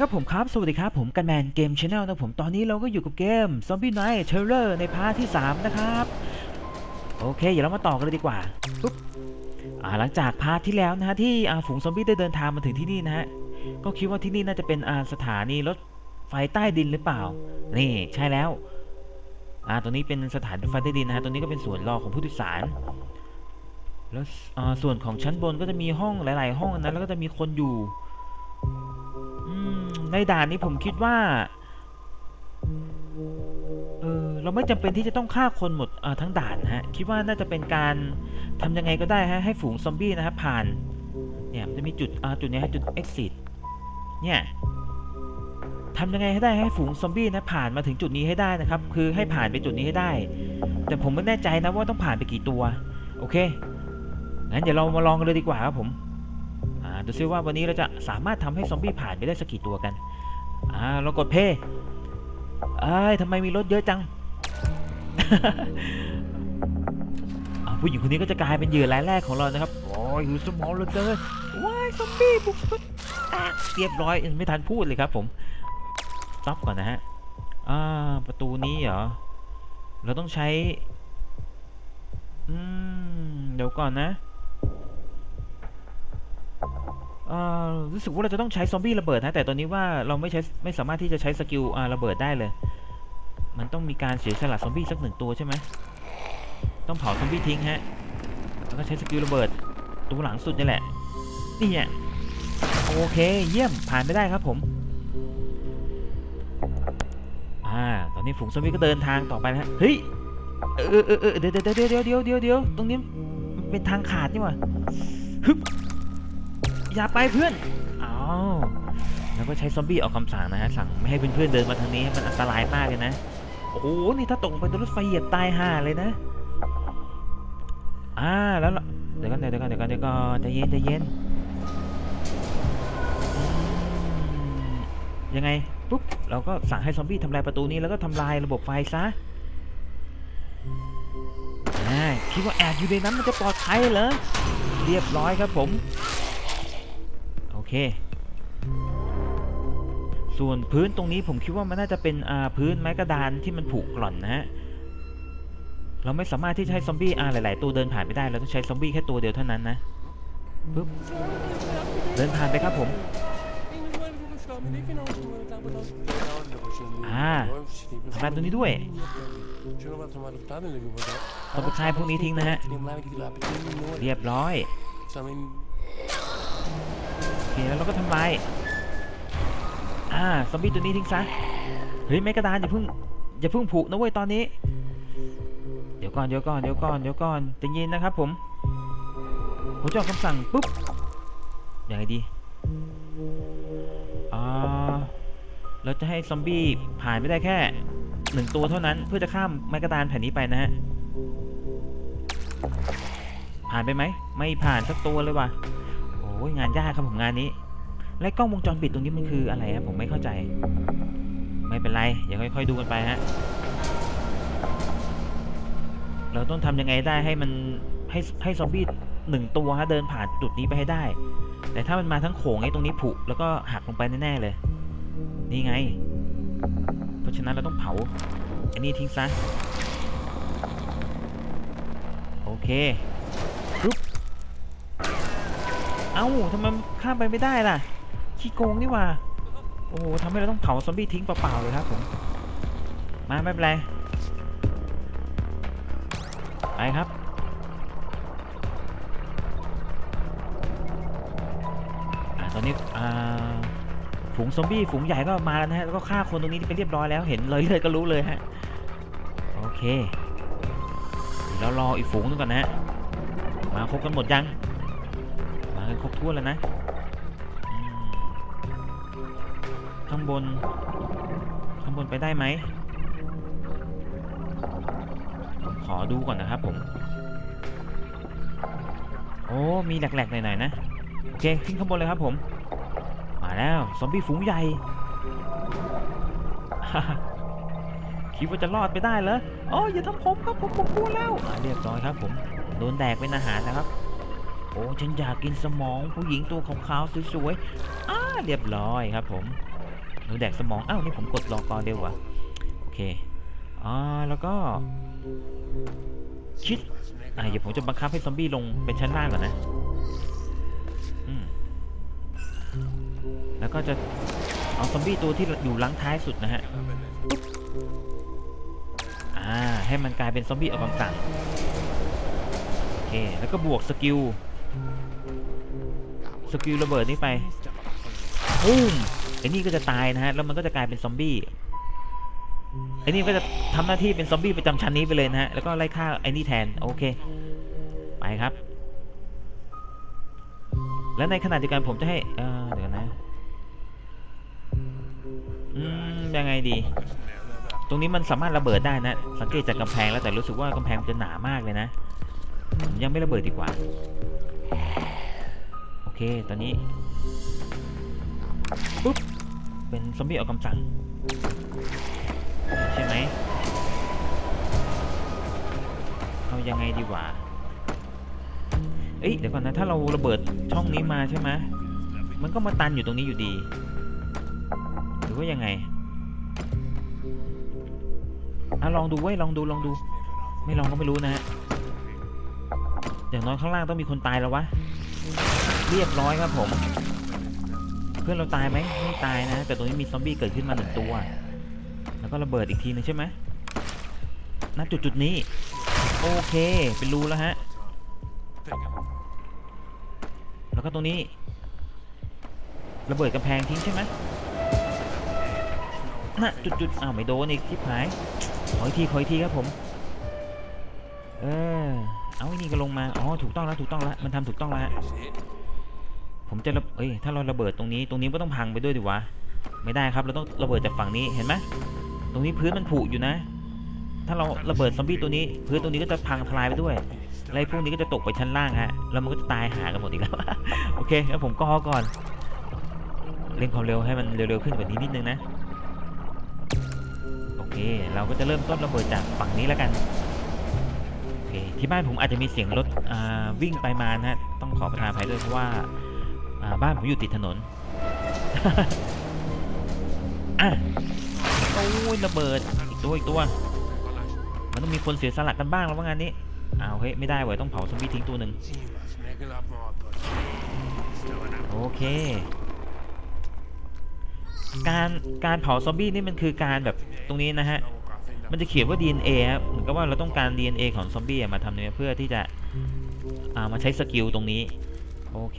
ครับผมครับสวัสดีครับผมกันแมนเกมชาแนลนะผมตอนนี้เราก็อยู่กับเกม Zombie Night Terror ในพาร์ทที่3นะครับโอเคเดี๋ยวเรามาต่อกันเลยดีกว่าปุ๊บหลังจากพาร์ทที่แล้วนะฮะที่ฝูงซอมบี้ได้เดินทางมาถึงที่นี่นะฮะก็คิดว่าที่นี่น่าจะเป็นสถานีรถไฟใต้ดินหรือเปล่านี่ใช่แล้วตรงนี้เป็นสถานีรถไฟใต้ดินนะฮะตรงนี้ก็เป็นส่วนรอของผู้โดยสารแล้วส่วนของชั้นบนก็จะมีห้องหลายๆห้องนะแล้วก็จะมีคนอยู่ในด่านนี้ผมคิดว่าเราไม่จำเป็นที่จะต้องฆ่าคนหมดทั้งด่านฮะคิดว่าน่าจะเป็นการทำยังไงก็ได้ฮะให้ฝูงซอมบี้นะครับผ่านเนี่ยมันจะมีจุดนี้ฮะจุด exit เนี่ยทำยังไงให้ได้ให้ฝูงซอมบี้นะผ่านมาถึงจุดนี้ให้ได้นะครับคือให้ผ่านไปจุดนี้ให้ได้แต่ผมไม่แน่ใจนะว่าต้องผ่านไปกี่ตัวโอเคงั้นเดี๋ยวเรามาลองกันเลยดีกว่าครับผมดูซิว่าวันนี้เราจะสามารถทำให้ซอมบี้ผ่านไปได้สักกี่ตัวกันเรากดเพย์ทำไมมีรถเยอะจัง ผู้หญิงคนนี้ก็จะกลายเป็นเหยื่อรายแรกของเรานะครับโอ้ยอยู่สมองเหลือเกินว้ายซอมบี้บุกเรียบร้อยไม่ทันพูดเลยครับผมซ็อปก่อนนะฮะประตูนี้เหรอเราต้องใช้เดี๋ยวก่อนนะรู้สึกว่าเราจะต้องใช้ซอมบี้ระเบิดนะแต่ตอนนี้ว่าเราไม่สามารถที่จะใช้สกิลระเบิดได้เลยมันต้องมีการเสียสละซอมบี้สัก1 ตัวใช่ไหมต้องเผาซอมบี้ทิ้งฮะแล้วก็ใช้สกิลระเบิดตัวหลังสุดนี่แหละนี่เนี่ยโอเคเยี่ยมผ่านไปได้ครับผมตอนนี้ฝูงซอมบี้ก็เดินทางต่อไปนะฮะเฮ้ยเดี๋ยวตรงนี้มันเป็นทางขาดนี่หว่าฮึบอย่าไปเพื่อนแล้วก็ใช้ซอมบี้ออกคำสั่งนะฮะสั่งไม่ให้เพื่อนๆเดินมาทางนี้มันอันตรายมากเลยนะโอ้โหนี่ถ้าตกไปตัวรถไฟเหยียบตายห่าเลยนะแล้วเดี๋ยวก่อนใจเย็นยังไงปุ๊บเราก็สั่งให้ซอมบี้ทำลายประตูนี้แล้วก็ทำลายระบบไฟซะคิดว่าแอบอยู่ในนั้นมันจะปลอดภัยเหรอเรียบร้อยครับผมโอเคส่วนพื้นตรงนี้ผมคิดว่ามันน่าจะเป็นพื้นไม้กระดานที่มันผุกร่อนนะฮะเราไม่สามารถที่จะให้ซอมบี้หลายๆตัวเดินผ่านไปได้เราต้องใช้ซอมบี้แค่ตัวเดียวเท่านั้นนะปึ๊บเดินผ่านไปครับผมทำลายตัวนี้ด้วยต้องไปคลายพวกนี้ทิ้งนะฮะเรียบร้อยโอเคแล้วเราก็ทำลายซอมบี้ตัวนี้ทิ้งซะเฮ้ยไม้กระดานอย่าเพิ่งผุนะเว้ยตอนนี้เดี๋ยวก่อนใจเย็นนะครับผมจะออกคำสั่งปุ๊บยังไงดีเราจะให้ซอมบี้ผ่านไม่ได้แค่1 ตัวเท่านั้นเพื่อจะข้ามไม้กระดานแผ่นนี้ไปนะฮะผ่านไปไหมไม่ผ่านสักตัวเลยว่ะโอ้ยงานยากครับผมงานนี้และกล้องวงจรปิดตรงนี้มันคืออะไรครับผมไม่เข้าใจไม่เป็นไรเดี๋ยวค่อยๆดูกันไปฮะเราต้องทำยังไงได้ให้มันให้ซอมบี้1 ตัวฮะเดินผ่านจุดนี้ไปให้ได้แต่ถ้ามันมาทั้งโขงไอ้ตรงนี้ผุแล้วก็หักลงไปแน่ๆเลยนี่ไงเพราะฉะนั้นเราต้องเผาอันนี้ทิ้งซะโอเคปุ๊บทำไมข้ามไปไม่ได้ล่ะขี้โกงนี่ว่าโอ้โหทำให้เราต้องเผาซอมบี้ทิ้งเปล่าๆเลยครับผมมาไม่เป็นไรไปครับตอนนี้ฝูงซอมบี้ฝูงใหญ่ก็มาแล้วนะฮะแล้วก็ฆ่าคนตรงนี้ไปเรียบร้อยแล้วเห็นเลยก็รู้เลยฮะโอเคเรารออีกฝูงนึงก่อนนะฮะมาครบกันหมดยังมากันครบทั่วแล้วนะข้างบนไปได้ไหมผมขอดูก่อนนะครับผมโอ้มีแหลกๆหน่อยๆนะโอเคขึ้นข้างบนเลยครับผมมาแล้วซอมบี้ฝูงใหญ่ คิดว่าจะรอดไปได้เหรออย่าทำผมครับผมกลัวแล้วเรียบร้อยครับผมโดนแดกเป็นอาหารนะครับโอ้ฉันอยากกินสมองผู้หญิงตัวขาวๆสวยๆเรียบร้อยครับผมหนูแดกสมองอ้าวนี่ผมกดรอกอเร็ววะโอเคแล้วก็ชิดเดี๋ยวผมจะบังคับให้ซอมบี้ลงเป็นชั้นล่างก่อนนะแล้วก็จะเอาซอมบี้ตัวที่อยู่หลังท้ายสุดนะฮะให้มันกลายเป็นซอมบี้ออกคำสั่งโอเคแล้วก็บวกสกิลระเบิดนี้ไปปุ้มไอ้นี่ก็จะตายนะฮะแล้วมันก็จะกลายเป็นซอมบี้ไอ้นี่ก็จะทำหน้าที่เป็นซอมบี้ประจำชั้นนี้ไปเลยนะฮะแล้วก็ไล่ฆ่าไอ้นี่แทนโอเคไปครับแล้วในขณะเดียวกันผมจะให้เดี๋ยวนะยังไงดีตรงนี้มันสามารถระเบิดได้นะสังเกตจากกำแพงแล้วแต่รู้สึกว่ากำแพงมันจะหนามากเลยนะผมยังไม่ระเบิดดีกว่าโอเคตอนนี้ปุ๊บเป็นซอมบี้ออกคำสั่งใช่ไหมเอายังไงดีกว่าเดี๋ยวก่อนนะถ้าเราระเบิดช่องนี้มาใช่ไหมมันก็มาตันอยู่ตรงนี้อยู่ดีหรือว่ายังไงลองดูเว้ยลองดูไม่ลองก็ไม่รู้นะฮะอย่างน้อยข้างล่างต้องมีคนตายแล้ววะเรียบร้อยครับผมเพื่อนเราตายไหมไม่ตายนะแต่ตรงนี้มีซอมบี้เกิดขึ้นมา1 ตัวแล้วก็ระเบิดอีกทีนึงใช่ไหมณจุดนี้โอเคเป็นรูแล้วฮะแล้วก็ตรงนี้ระเบิดกำแพงทิ้งใช่ไหมณจุดไม่โดนอีกที่หายขออีกทีครับผมเอาไอ้นี่ก็ลงมาถูกต้องแล้วมันทำถูกต้องแล้วผมจะถ้าเราระเบิดตรงนี้ก็ต้องพังไปด้วยดิวะไม่ได้ครับเราต้องระเบิดจากฝั่งนี้เห็นไหมตรงนี้พื้นมันผุอยู่นะถ้าเราระเบิดซอมบี้ตัวนี้พื้นตรงนี้ก็จะพังทลายไปด้วยอะไรพวกนี้ก็จะตกไปชั้นล่างฮะแล้วมันก็จะตายหากันหมดอีกแล้ว โอเคงั้นผมก็ก่อนเร่งความเร็วให้มันเร็วๆขึ้นกว่านี้นิดนึงนะโอเคเราก็จะเริ่มต้นระเบิดจากฝั่งนี้แล้วกันโอเคที่บ้านผมอาจจะมีเสียงรถวิ่งไปมานะฮะต้องขอประทานอภัยด้วยเพราะว่าบ้านผมอยู่ติดถนน โอ้ยระเบิดอีกตัวมันต้องมีคนเสียสละกันบ้างแล้วว่างานนี้เฮ้ยไม่ได้เว้ยต้องเผาซอมบี้ทิ้งตัวหนึ่งโอเคการเผาซอมบี้นี่มันคือการแบบตรงนี้นะฮะมันจะเขียนว่า DNA ครับเหมือนกับว่าเราต้องการ DNA ของซอมบี้มาทำเพื่อที่จะมาใช้สกิลตรงนี้โอเค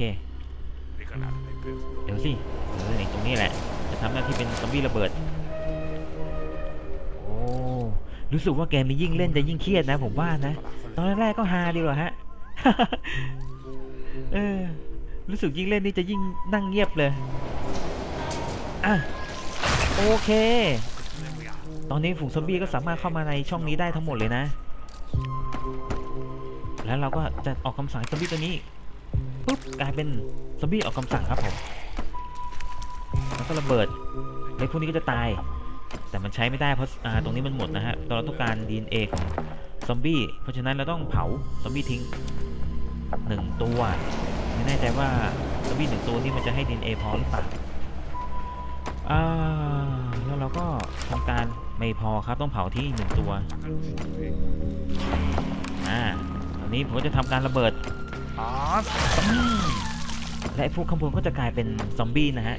เดี๋ยวสิตรงนี้แหละจะทำหน้าที่เป็นซอมบี้ระเบิดรู้สึกว่าแกมียิ่งเล่นจะยิ่งเครียดนะผมว่านะตอนแรกก็ฮาดีกว่าฮะ รู้สึกยิ่งเล่นนี่จะยิ่งนั่งเงียบเลยโอเคตอนนี้ฝูงซอมบี้ก็สามารถเข้ามาในช่องนี้ได้ทั้งหมดเลยนะแล้วเราก็จะออกคำสั่งซอมบี้ตัวนี้ปุ๊บกลายเป็นซอมบี้ออกคำสั่งครับผมแล้วก็ระเบิดไอ้พวกนี้ก็จะตายแต่มันใช้ไม่ได้เพราะตรงนี้มันหมดนะฮะเราต้องการ DNA ของซอมบี้เพราะฉะนั้นเราต้องเผาซอมบี้ทิ้ง1 ตัวไม่แน่ใจว่าซอมบี้1 ตัวนี้มันจะให้ DNA พอหรือเปล่าแล้วเราก็ทำการไม่พอครับต้องเผาทิ้งอีก1 ตัวตอนนี้ผมก็จะทำการระเบิดและพวกข้างบนก็จะกลายเป็นซอมบี้นะฮะ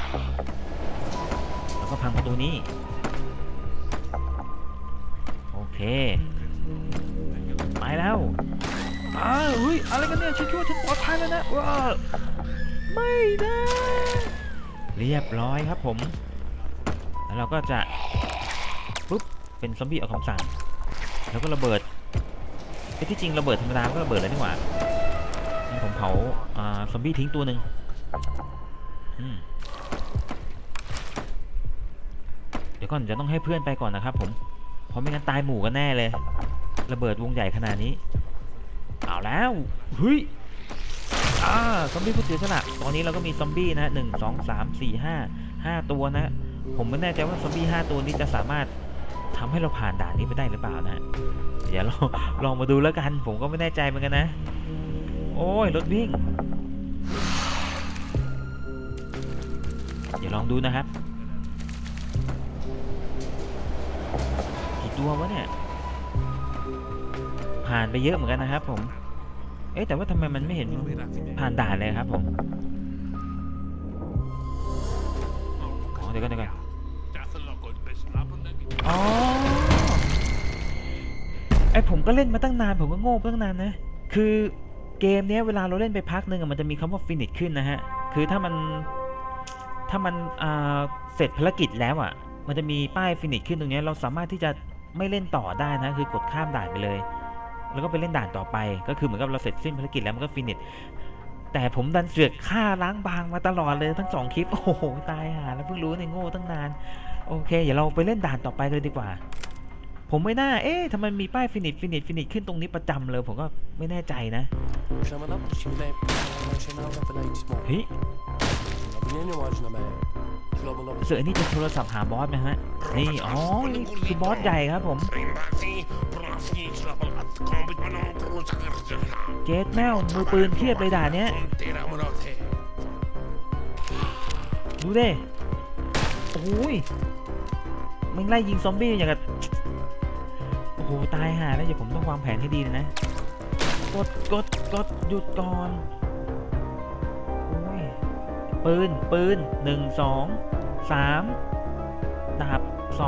แล้วก็พังประตูนี้โอเคไปแล้วเฮ้ยอะไรกันเนี่ยฉันคิดว่าฉันปลอดภัยแล้วนะว้าไม่นะเรียบร้อยครับผมแล้วเราก็จะปุ๊บเป็นซอมบี้ออกคำสั่งแล้วก็ระเบิดที่จริงระเบิดธรรมดาก็ระเบิดแล้วนี่หว่าผมเผาซอมบี้ทิ้งตัวหนึ่งเดี๋ยวก่อนจะต้องให้เพื่อนไปก่อนนะครับผมเพราะไม่งั้นตายหมู่กันแน่เลยระเบิดวงใหญ่ขนาดนี้เอาแล้วเฮ้ยซอมบี้ผู้เสียสละตอนนี้เราก็มีซอมบี้นะ1 2 3 4 5 ตัวนะผมไม่แน่ใจว่าซอมบี้5 ตัวนี้จะสามารถทำให้เราผ่านด่านนี้ไปได้หรือเปล่านะเดี๋ยวลองมาดูแล้วกันผมก็ไม่แน่ใจเหมือนกันนะโอ้ยรถวิ่งเดี๋ยวลองดูนะครับตัววะเนี่ยผ่านไปเยอะเหมือนกันนะครับผมแต่ว่าทำไมมันไม่เห็นผ่านด่านเลยครับผมเดี๋ยวก่อนอ๋อผมก็เล่นมาตั้งนานผมก็โง่ตั้งนานนะคือเกมนี้เวลาเราเล่นไปพักหนึ่งมันจะมีคำว่า finish ขึ้นนะฮะคือถ้ามันเสร็จภารกิจแล้วมันจะมีป้าย finish ขึ้นตรงนี้เราสามารถที่จะไม่เล่นต่อได้นะคือกดข้ามด่านไปเลยแล้วก็ไปเล่นด่านต่อไปก็คือเหมือนกับเราเสร็จสิ้นภารกิจแล้วมันก็ finish แต่ผมดันเสือกฆ่าล้างบางมาตลอดเลยทั้ง2คลิปโอ้โหตายห่าแล้วเพิ่งรู้ในโง่ตั้งนานโอเคเดี๋ยวเราไปเล่นด่านต่อไปเลยดีกว่าผมไม่น่าทำไมมีป้าย finish ขึ้นตรงนี้ประจำเลยผมก็ไม่แน่ใจนะเฮ้ยเสือนี่จะโทรศัพท์หาบอสไหมฮะนี่อ๋อนี่คือบอสใหญ่ครับผมเจสแมวมือปืนเทียบเลยด่านเนี้ยดูดิโอ้ยมันไล่ยิงซอมบี้อย่างกับโอ้โหตายห่าแล้วเดี๋ยวผมต้องวางแผนให้ดีเลยนะกดหยุดก่อนโอ้ยปืน1 2 3ดาบ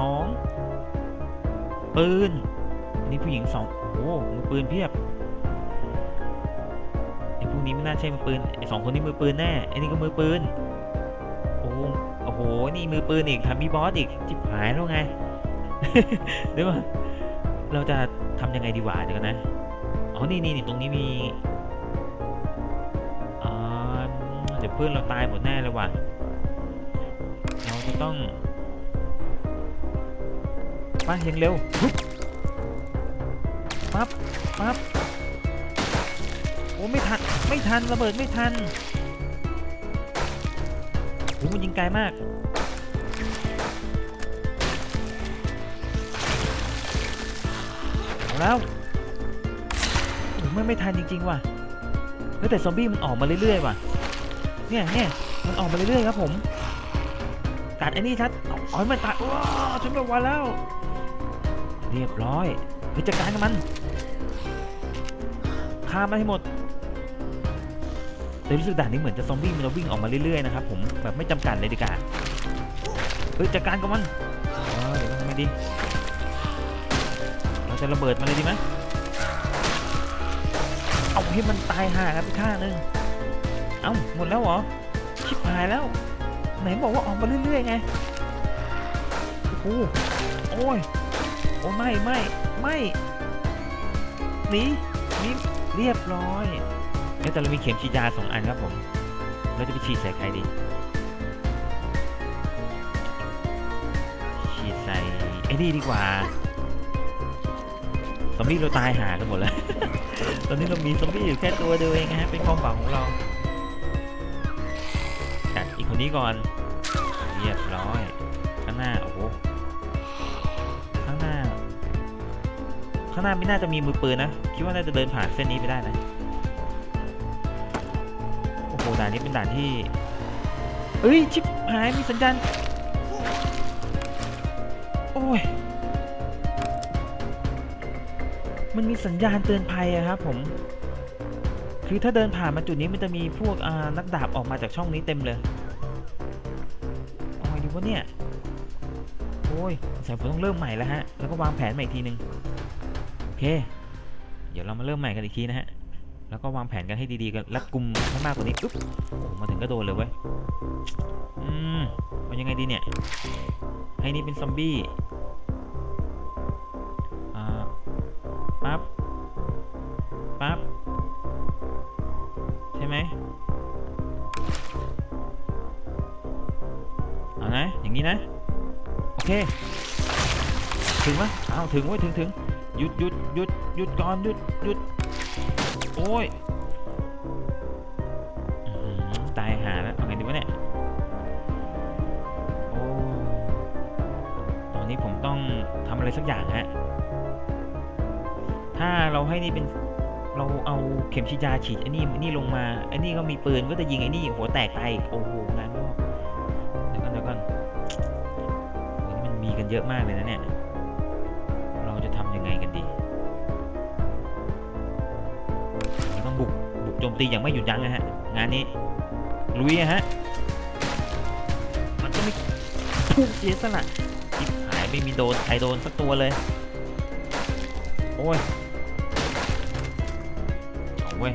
2ปืนนี่ผู้หญิง2โอ้มือปืนเพียบไอ้พวกนี้ไม่น่าใช่มือปืนไอ้2คนนี้มือปืนแน่ไอ้นี่ก็มือปืนโอ้โหนี่มือปืนอีกทำมีบอสอีกจิบหายแล้วไง เดี๋ยวเราจะทำยังไงดีวะเดี๋ยวกันนะอ๋อนี่ตรงนี้มีเดี๋ยวเพื่อนเราตายหมดแน่เลยว่ะเราจะต้องไปยังเร็วปั๊บโอ้ไม่ทันระเบิดไม่ทันโอ้มันยิงไกลมากเอาแล้วโอ้ไม่ทันจริงๆว่ะแต่ซอมบี้มันออกมาเรื่อยๆว่ะเนี่ยมันออกมาเรื่อยๆครับผมกัดไอ้นี่ชัดอ๋อมันตายว้าวฉันบอกว่าแล้วเรียบร้อยไปจัดการกับมันฆ่ามันให้หมดแต่รู้สึกด่านนี้เหมือนจะซอมบี้มันจะวิ่งออกมาเรื่อยๆนะครับผมแบบไม่จำกัดเลยดีกว่าจัดการกับมันเดี๋ยวทำไงดีเราจะระเบิดมันเลยดีไหมเอาให้มันตายห่ากันไปข้างนึงเอ้าหมดแล้วเหรอชิบหายแล้วไหนบอกว่าออกมาเรื่อยๆไงโอ้ไม่หนีเรียบร้อยแต่เรามีเข็มฉีดยา2 อันครับผมเราจะไปฉีดใส่ใครดีฉีดใส่ไอ้นี่ดีกว่าซอมบี้เราตายหากันหมดแล้ว ตอนนี้เรามีซอมบี้อยู่แค่ตัวเดียวเองนะฮะเป็นความหวังของเราจัดอีกคนนี้ก่อนเรียบร้อยข้างหน้าโอ้โหข้างหน้าไม่น่าจะมีมือปืนนะคิดว่าน่าจะเดินผ่านเส้นนี้ไปได้นะโอ้โหด่านนี้เป็นด่านที่ชิบหายมีสัญญาณโอ้ยมันมีสัญญาณเตือนภัยครับผมคือถ้าเดินผ่านมาจุดนี้มันจะมีพวกนักดาบออกมาจากช่องนี้เต็มเลยเอาไงดีวะเนี่ยโอ้ยสงสัยผมต้องเริ่มใหม่แล้วฮะแล้วก็วางแผนใหม่อีกทีนึงโอเคเดี๋ยวเรามาเริ่มใหม่กันอีกทีนะฮะแล้วก็วางแผนกันให้ดีๆกันรัดกุมให้มากกว่านี้อุ๊บมาถึงก็โดนเลยเว้ยมันยังไงดีเนี่ยให้นี่เป็นซอมบี้ปั๊บใช่ไหมเอานะอย่างนี้นะโอเคถึงไหมเอาถึงไว้ถึงหยุดก่อนหยุดโอ้ยตายหาแล้วเอาไงดีวะเนี่ยโอ้ตอนนี้ผมต้องทำอะไรสักอย่างฮะถ้าเราให้นี่เป็นเราเอาเข็มฉีดยาฉีดไอ้นี่ลงมาไอ้นี่ก็มีปืนก็จะยิงไอ้นี่หัวแตกตายโอ้โหงานไม่ออกเดี๋ยวก่อนโอ้ยมันมีกันเยอะมากเลยนะเนี่ยเราไงกันดีเราต้องบุกโจมตีอย่างไม่หยุดยั้งนะฮะงานนี้ลุยฮะมันก็ไม่พุ่งเสียสละจิบหายไม่มีโดนใครโดนสักตัวเลยโอ้ยเอาเว้ย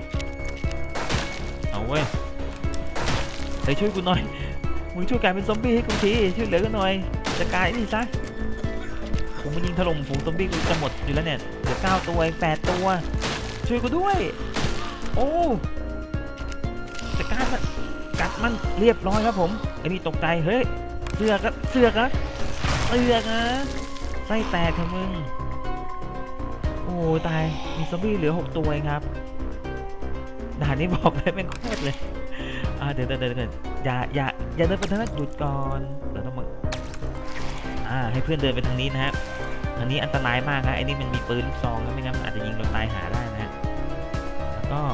เฮ้ยช่วยกูหน่อยมึงช่วยกลายเป็นซอมบี้ให้กูทีช่วยเหลือกันหน่อยจะกลายนี่ซะกูมันยิงถล่มฝูงซอมบี้กูจะหมดอยู่แล้วเนี่ยเหลือ9 ตัว8 ตัวช่วยกูด้วยโอ้จะกัดมันเรียบร้อยครับผมไอ้นี่ตกใจเฮ้ยเสือกนะไส้แตกเถอะมึงโอ้ตายมีซอมบี้เหลือ6 ตัวเองครับด่านนี้บอกเลยแม่งโคตรเลยเดี๋ยวอย่าเดินไปทางนั้นหยุดก่อนเราต้องมาให้เพื่อนเดินไปทางนี้นะฮะทางนี้อันตรายมากครับไอ้นี่มันมีปืนลูกซองนะไม่งั้นอาจจะยิงเราตายหาได้นะฮะแล้วก็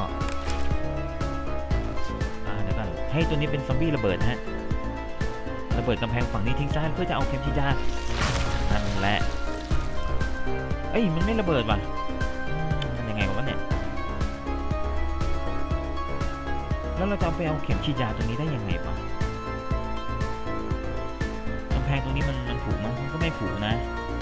เดี๋ยวก่อนให้ตัวนี้เป็นซอมบี้ระเบิดนะฮะระเบิดกำแพงฝั่งนี้ทิ้งซะเพื่อจะเอาเข็มฉีดยานั่นแหละเอ้ยมันไม่ระเบิดว่ะมันยังไงวะเนี่ยแล้วเราจะไปเอาเข็มฉีดยาตรงนี้ได้ยังไงปะกำแพงตรงนี้มันผูกมั้งก็ไม่ผูกนะ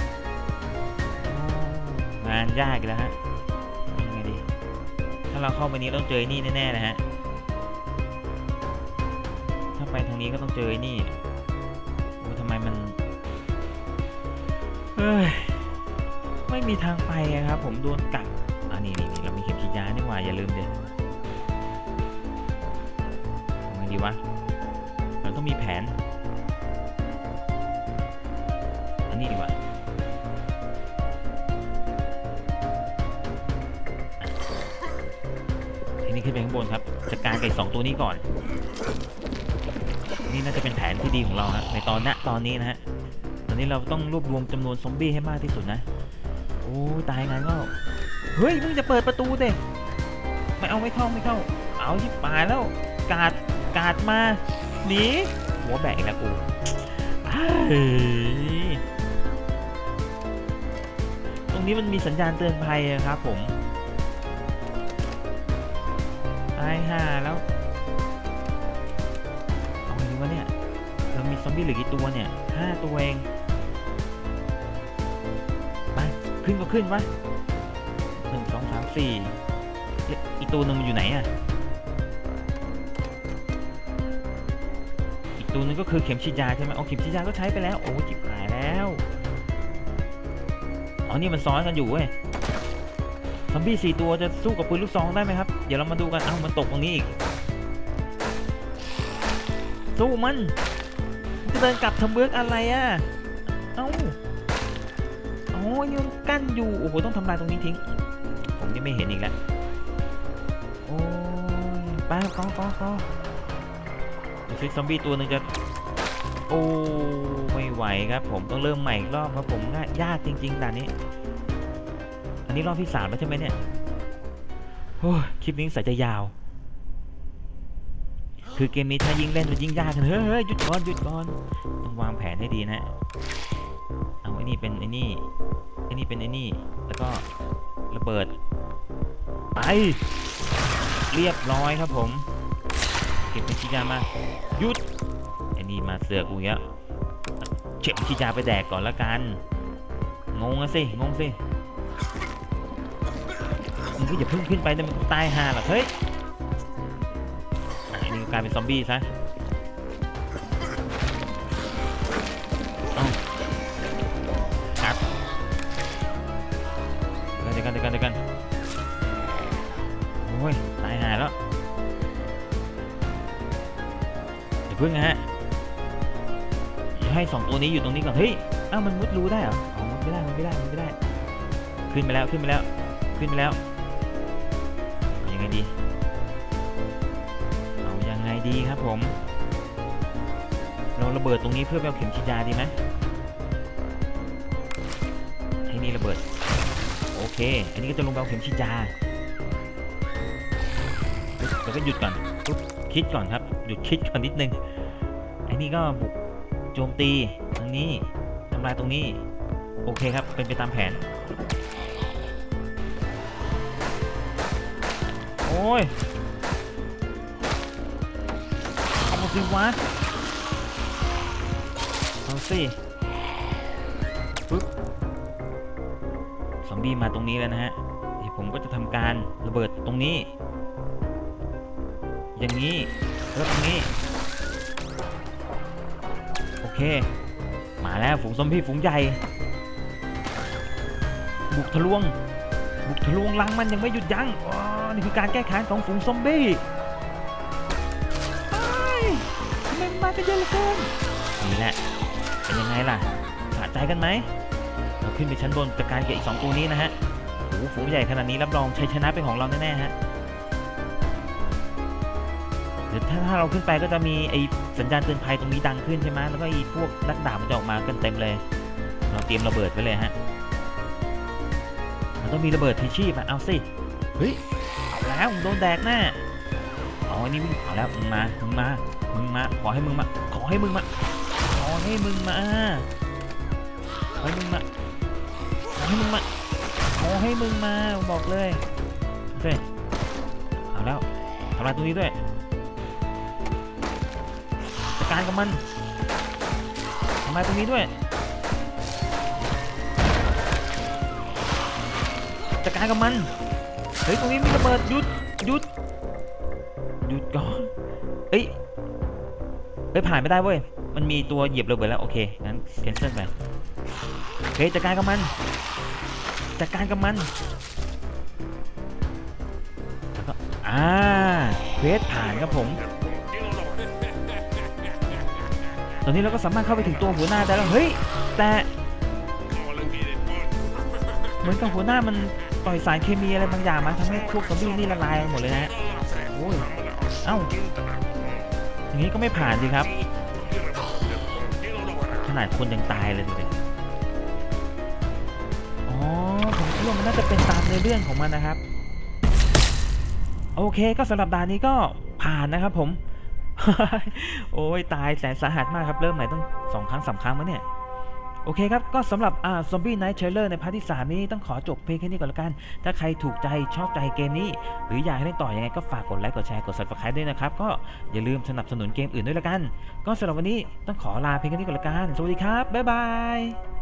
งานยากแล้วฮะยังไงดีถ้าเราเข้าไปนี้ต้องเจอนี่แน่ๆนะฮะถ้าไปทางนี้ก็ต้องเจอนี่โอ้ทำไมมันไม่มีทางไปครับผมโดนกัดนี่เรามีเข็มฉีดยานี่หว่าอย่าลืมเด็ดดีวะเราต้องมีแผนอันนี้ดีกว่าทีนี้ขึ้นไปข้างบนครับจัดการกับ2 ตัวนี้ก่อนนี่น่าจะเป็นแผนที่ดีของเราฮะในตอนนี้นะฮะตอนนี้เราต้องรวบรวมจำนวนซอมบี้ให้มากที่สุดนะโอ้ตายงั้นก็เฮ้ยมึงจะเปิดประตูเด้ไม่เข้าเอาที่ปลายแล้วกาดมาหนีหัวแบกอีกแล้วกูตรงนี้มันมีสัญญาณเตือนภัยครับผมตายห่าแล้วเอาไงดีวะเนี่ยเรามีซอมบี้เหลือกี่ตัวเนี่ย5 ตัวเองไปขึ้นก็ขึ้นวะ1 2 3 4อีกตัวนึงมันอยู่ไหนอะตัวนึงก็คือเข็มฉีดยาใช่ไหมเข็มฉีดยาก็ใช้ไปแล้วโอ้จิบหายแล้วนี่มันซ้อนกันอยู่เว้ยซอมบี้4 ตัวจะสู้กับปืนลูกซองได้ไหมครับเดี๋ยวเรามาดูกันมันตกตรงนี้อีกสู้มันจะเดินกลับทำเบิร์กอะไรยังกั้นอยู่โอ้โหต้องทำลายตรงนี้ทิ้งผมยังไม่เห็นอีกแล้วโอ้ยไปก็ซิซอมบี้ตัวหนึ่งจะโอ้ไม่ไหวครับผมต้องเริ่มใหม่อีกรอบครับผมยากจริงๆด่านนี้อันนี้รอบที่3แล้วใช่ไหมเนี่ยโอ้คลิปนี้ใส่จะยาวคือเกมนี้ถ้ายิ่งเล่นมันยิ่งยากกันเฮ้ยหยุดก่อนต้องวางแผนให้ดีนะเอาไอ้นี่เป็นไอ้นี่เป็นไอ้นี่แล้วก็ระเบิดไปเรียบร้อยครับผมเก็บเข็มฉีดยามาหยุดไอ้นี่มาเสือกกูเงี้ยเข็มฉีดยาไปแดกก่อนละกันงงสิมึงก็อย่าเพิ่งขึ้นไปนะมึงตายห่าหรอกเฮ้ยนี่กลายเป็นซอมบี้ซะกัดเดี๋ยวกันโอ้ยตายห่าแล้วเพิ่งนะฮะให้2 ตัวนี้อยู่ตรงนี้ก่อนเฮ้ยมันมุดรูได้เหรอมันไม่ได้ขึ้นไปแล้วยังไงดีครับผมเราระเบิดตรงนี้เพื่อไปเอาเข็มฉีดยาดีไหมให้นี่ระเบิดโอเคอันนี้ก็จะลงไปเอาเข็มฉีดยาแล้วก็หยุดก่อนคิดก่อนครับหยุดคิดก่อนนิดนึงไอ้นี่ก็บุกโจมตีทางนี้ทำลายตรงนี้โอเคครับเป็นไปตามแผนอ้ยเอาสิวะเอาสิปึ๊บซอมบี้มาตรงนี้แล้วนะฮะเดี๋ยวผมก็จะทำการระเบิดตรงนี้อย่างนี้แล้วตรงนี้โอเคมาแล้วฝูงซอมบี้ฝูงใหญ่บุกทะลวงรังมันยังไม่หยุดยั้งอ๋อนี่คือการแก้แค้นของฝูงซอมบี้ทำไมมากันเยอะเหลือเกินนี่แหละเป็นยังไงล่ะสะใจกันไหมเราขึ้นไปชั้นบนจัดการกับอีก2ตัวนี้นะฮะโอ้โหฝูงใหญ่ขนาดนี้รับรองชัยชนะเป็นของเราแน่ๆฮะเดี๋ยวถ้าเราขึ้นไปก็จะมีไอ้สัญญาณเตือนภัยตรงนี้ดังขึ้นใช่ไหมแล้วก็ไอ้พวกนักดาบมันจะออกมากันเต็มเลยเราเตรียมระเบิดไว้เลยฮะมันต้องมีระเบิดทีชีพอะเอาสิเฮ้ยเอาแล้วโดนแดกแน่เอาอันนี้เอาแล้วมึงมาขอให้มึงมาบอกเลยโอเคเอาแล้วทำลายตรงนี้ด้วยจัดการกับมันทำลายตรงนี้ด้วยจัดการกับมันเฮ้ยตรงนี้มีระเบิดหยุดก่อนเอ้ยผ่านไม่ได้เว้ยมันมีตัวเหยียบระเบิดแล้วโอเคงั้นแคนเซิลไปโอเคจัดการกับมันแล้วก็เควสผ่านครับผมตอนนี้เราก็สามารถเข้าไปถึงตัวหัวหน้าได้แล้วเฮ้ยแต่เหมือนกับหัวหน้ามันปล่อยสารเคมีอะไรบางอย่างมาทำให้พวกซอมบี้นี่ละลายหมดเลยนะโอ้ยเอ้าอย่างนี้ก็ไม่ผ่านสิครับขนาดคนยังตายเลยดูดิอ๋อผมคิดว่ามันน่าจะเป็นตามในเรื่องของมันนะครับโอเคก็สำหรับด่านนี้ก็ผ่านนะครับผม โอ้ยตายแสนสาหัสมากครับเริ่มใหม่ต้อง2 ครั้ง 3 ครั้งมั้งเนี่ยโอเคครับก็สำหรับZombie Night Trailer ในพาร์ทที่3นี้ต้องขอจบเพียงแค่นี้ก่อนละกันถ้าใครถูกใจชอบใจเกมนี้หรืออยากให้เล่นต่อยังไงก็ฝากกดไลค์กดแชร์กด Subscribe ด้วยนะครับก็อย่าลืมสนับสนุนเกมอื่นด้วยละกันก็สำหรับวันนี้ต้องขอลาเพียงแค่นี้ก่อนละกันสวัสดีครับบ๊ายบาย